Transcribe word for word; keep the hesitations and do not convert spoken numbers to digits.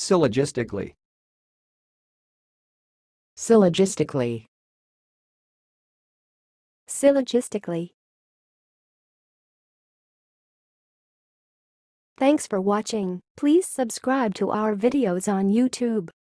Syllogistically. Syllogistically. Syllogistically. Thanks for watching. Please subscribe to our videos on YouTube.